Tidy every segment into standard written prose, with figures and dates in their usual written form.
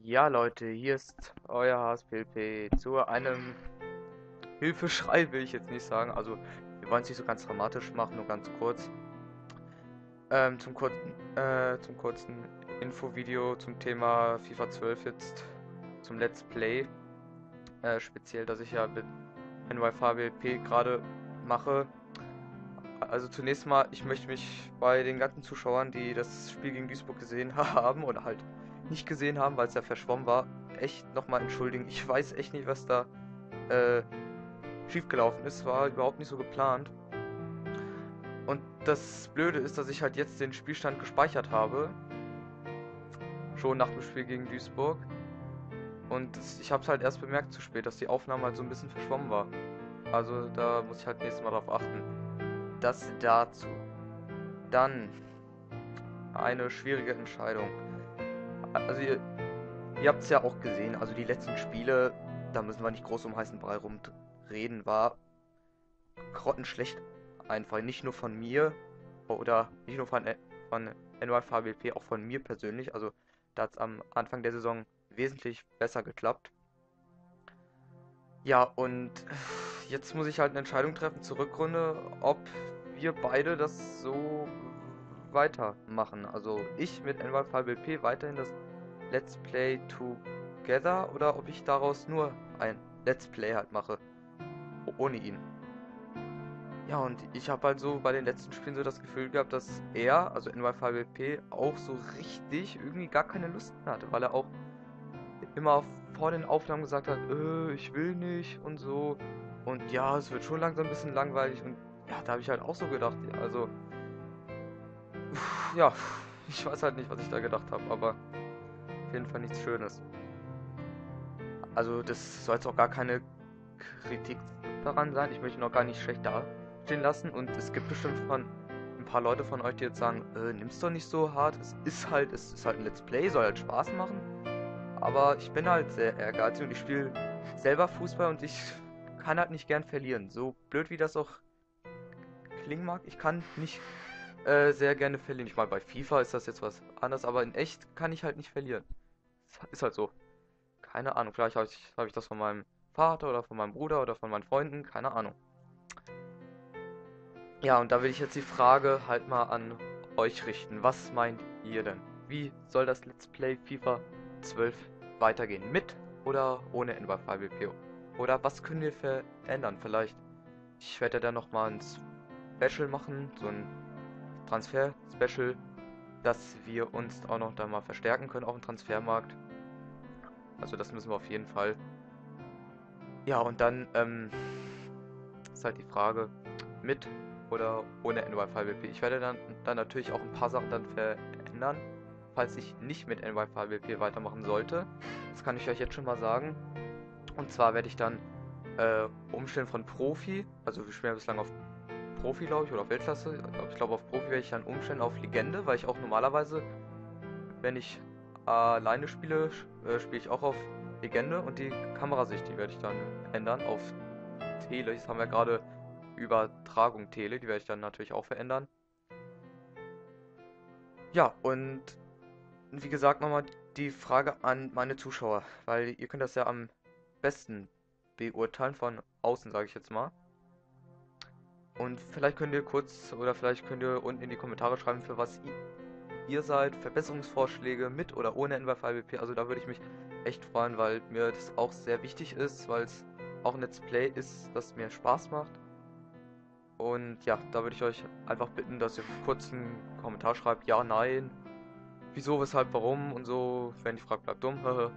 Ja, Leute, hier ist euer HSPLP zu einem Hilfeschrei, will ich jetzt nicht sagen. Also, wir wollen es nicht so ganz dramatisch machen, nur ganz kurz. Zum kurzen Infovideo zum Thema FIFA 12 jetzt zum Let's Play. Speziell, dass ich ja mit NYFABLP gerade mache. Also zunächst mal, ich möchte mich bei den ganzen Zuschauern, die das Spiel gegen Duisburg gesehen haben oder halt nicht gesehen haben, weil es ja verschwommen war, echt nochmal entschuldigen. Ich weiß echt nicht, was da äh, schiefgelaufen ist. War überhaupt nicht so geplant. Und das Blöde ist, dass ich halt jetzt den Spielstand gespeichert habe. Schon nach dem Spiel gegen Duisburg. Und ich habe es halt erst bemerkt zu spät, dass die Aufnahme halt so ein bisschen verschwommen war. Also da muss ich halt nächstes Mal drauf achten. Das dazu. Dann eine schwierige Entscheidung. Also ihr habt es ja auch gesehen, also die letzten Spiele, da müssen wir nicht groß um heißen Brei rumreden, war grottenschlecht einfach. Nicht nur von mir oder nicht nur von NYFABP, auch von mir persönlich. Also da hat es am Anfang der Saison wesentlich besser geklappt. Ja, und jetzt muss ich halt eine Entscheidung treffen zur Rückrunde, ob wir beide das so weitermachen. Also ich mit NYFABP weiterhin das Let's Play Together oder ob ich daraus nur ein Let's Play halt mache, ohne ihn. Ja, und ich habe halt so bei den letzten Spielen so das Gefühl gehabt, dass er, also NY5BP, auch so richtig irgendwie gar keine Lust mehr hatte, weil er auch immer vor den Aufnahmen gesagt hat, ich will nicht und so. Und ja, es wird schon langsam ein bisschen langweilig und ja, da habe ich halt auch so gedacht, ja, also, ja, ich weiß halt nicht, was ich da gedacht habe, aber auf jeden Fall nichts Schönes. Also, das soll jetzt auch gar keine Kritik daran sein. Ich möchte ihn auch gar nicht schlecht dastehen lassen. Und es gibt bestimmt von ein paar Leute von euch, die jetzt sagen, nimm's doch nicht so hart. Es ist halt ein Let's Play, soll halt Spaß machen. Aber ich bin halt sehr ehrgeizig und ich spiele selber Fußball und ich kann halt nicht gern verlieren. So blöd wie das auch klingen mag, ich kann nicht sehr gerne verlieren. Ich meine, bei FIFA ist das jetzt was anderes, aber in echt kann ich halt nicht verlieren. Ist halt so. Keine Ahnung, vielleicht hab ich das von meinem Vater oder von meinem Bruder oder von meinen Freunden, keine Ahnung. Ja, und da will ich jetzt die Frage halt mal an euch richten. Was meint ihr denn? Wie soll das Let's Play FIFA 12 weitergehen? Mit oder ohne NY5BP? Oder was können wir verändern? Vielleicht, ich werde ja dann nochmal ein Special machen, so ein Transfer-Special, dass wir uns auch noch da mal verstärken können auf dem Transfermarkt. Also das müssen wir auf jeden Fall. Ja, und dann ist halt die Frage, mit oder ohne NY5BP. Ich werde dann natürlich auch ein paar Sachen dann verändern, falls ich nicht mit NY5BP weitermachen sollte. Das kann ich euch jetzt schon mal sagen. Und zwar werde ich dann umstellen von Profi, also wir spielen ja bislang auf Profi, glaube ich, oder auf Weltklasse. Ich glaube auf Profi werde ich dann umstellen auf Legende, weil ich auch normalerweise, wenn ich alleine spiele, spiele ich auch auf Legende und die Kamerasicht, die werde ich dann ändern auf Tele. Das haben wir gerade Übertragung Tele, die werde ich dann natürlich auch verändern. Ja, und wie gesagt nochmal die Frage an meine Zuschauer, weil ihr könnt das ja am besten beurteilen von außen, sage ich jetzt mal. Und vielleicht könnt ihr kurz oder vielleicht könnt ihr unten in die Kommentare schreiben, für was ihr seid, Verbesserungsvorschläge mit oder ohne NY5BP. Also da würde ich mich echt freuen, weil mir das auch sehr wichtig ist, weil es auch ein Let's Play ist, das mir Spaß macht. Und ja, da würde ich euch einfach bitten, dass ihr kurz einen Kommentar schreibt, ja, nein, wieso, weshalb, warum und so. Wenn die Frage bleibt dumm.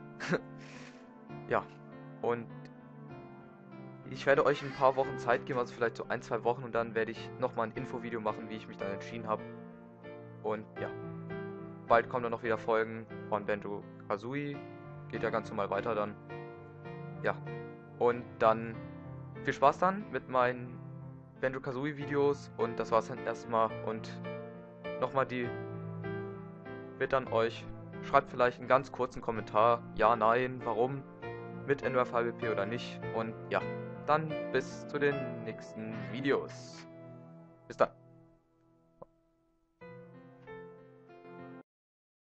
Ja, und ich werde euch ein paar Wochen Zeit geben, also vielleicht so ein, zwei Wochen und dann werde ich nochmal ein Infovideo machen, wie ich mich dann entschieden habe. Und ja, bald kommen dann noch wieder Folgen von Banjo Kazooie. Geht ja ganz normal weiter dann. Ja, und dann viel Spaß dann mit meinen Banjo Kazooie Videos und das war's dann erstmal und nochmal die Bitte an euch, schreibt vielleicht einen ganz kurzen Kommentar, ja, nein, warum, mit NRVBP oder nicht und ja, dann bis zu den nächsten Videos. Bis dann.